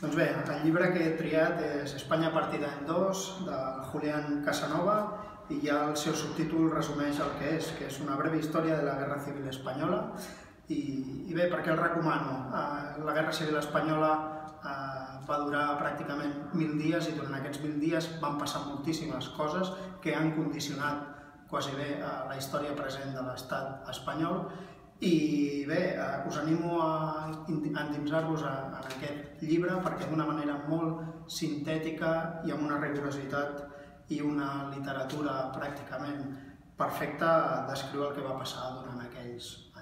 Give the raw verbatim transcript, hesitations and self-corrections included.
Doncs bé, el llibre que he triat és Espanya partida en dos, de Julián Casanova, i ja el seu subtítol resumeix el que és, que és una breve història de la Guerra Civil Espanyola. I, i bé, per què el recomano? Eh, la Guerra Civil Espanyola eh, va durar pràcticament mil dies i durant aquests mil dies van passar moltíssimes coses que han condicionat quasi bé eh, la història present de l'estat espanyol. I bé, eh, us animo a endinsar-vos en aquest llibre perquè d'una manera molt sintètica i amb una rigorositat i una literatura pràcticament perfecta descriu el que va passar durant aquells